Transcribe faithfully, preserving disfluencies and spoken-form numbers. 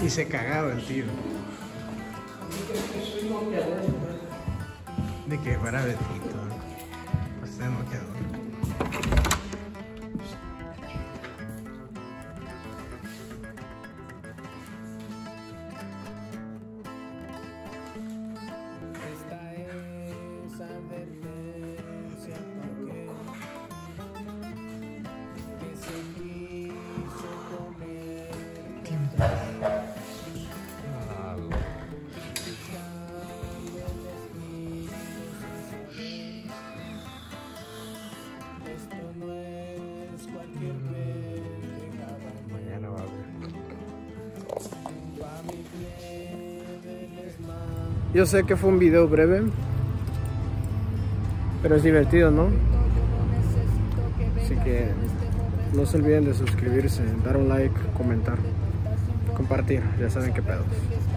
Y se cagaba el tío. De que fuera Betito. Pues se no quedó. Mañana va a ver. Yo sé que fue un video breve, pero es divertido, ¿no? Así que no se olviden de suscribirse, dar un like, comentar, compartir, ya saben qué pedos.